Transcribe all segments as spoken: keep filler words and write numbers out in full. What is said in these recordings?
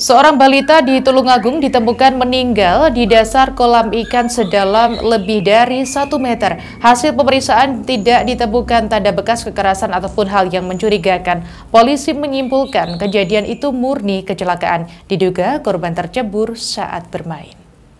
Seorang balita di Tulungagung ditemukan meninggal di dasar kolam ikan sedalam lebih dari satu meter. Hasil pemeriksaan tidak ditemukan tanda bekas kekerasan ataupun hal yang mencurigakan. Polisi menyimpulkan kejadian itu murni kecelakaan. Diduga korban tercebur saat bermain.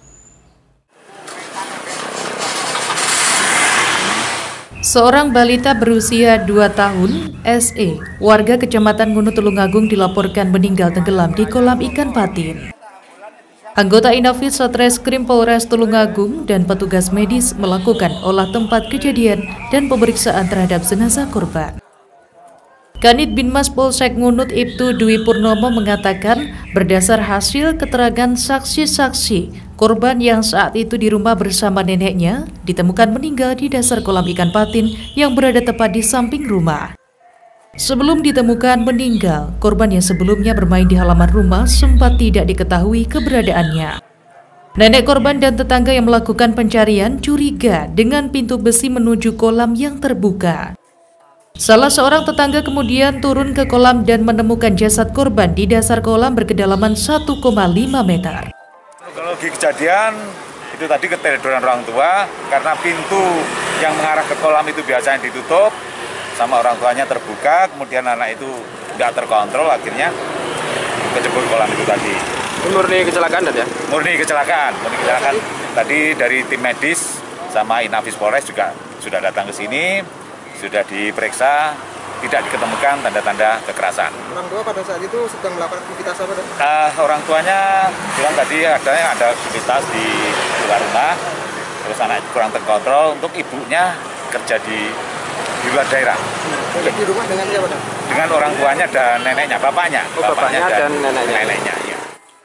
Seorang balita berusia dua tahun, S E, warga Kecamatan Ngono Tulungagung dilaporkan meninggal tenggelam di kolam ikan patin. Anggota Inafis Satreskrim Polres Tulungagung dan petugas medis melakukan olah tempat kejadian dan pemeriksaan terhadap jenazah korban. Kanit Binmas Polsek Ngunut Ibtu Dwi Purnomo mengatakan berdasar hasil keterangan saksi-saksi, korban yang saat itu di rumah bersama neneknya ditemukan meninggal di dasar kolam ikan patin yang berada tepat di samping rumah. Sebelum ditemukan meninggal, korban yang sebelumnya bermain di halaman rumah sempat tidak diketahui keberadaannya. Nenek korban dan tetangga yang melakukan pencarian curiga dengan pintu besi menuju kolam yang terbuka. Salah seorang tetangga kemudian turun ke kolam dan menemukan jasad korban di dasar kolam berkedalaman satu koma lima meter. Kronologi kejadian itu tadi keteledoran orang tua karena pintu yang mengarah ke kolam itu biasanya ditutup sama orang tuanya terbuka, kemudian anak itu nggak terkontrol akhirnya kecebur kolam itu tadi. Murni kecelakaan ya? Murni kecelakaan, murni kecelakaan. Tadi dari tim medis sama Inafis Polres juga sudah datang ke sini. Sudah diperiksa, tidak diketemukan tanda-tanda kekerasan. Orang tua pada saat itu sedang melakukan aktivitas apa? Uh, orang tuanya bilang tadi ada ada aktivitas di luar rumah, terus anak kurang terkontrol. Untuk ibunya kerja di, di luar daerah. Hmm. Di rumah dengan siapa? Dengan orang tuanya dan neneknya, bapaknya, oh, bapaknya, bapaknya dan, dan neneknya. neneknya ya.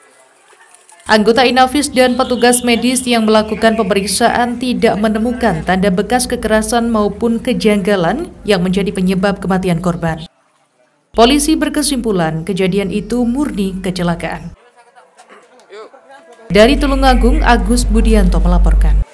Anggota Inafis dan petugas medis yang melakukan pemeriksaan tidak menemukan tanda bekas kekerasan maupun kejanggalan yang menjadi penyebab kematian korban. Polisi berkesimpulan kejadian itu murni kecelakaan. Dari Tulungagung, Agus Budianto melaporkan.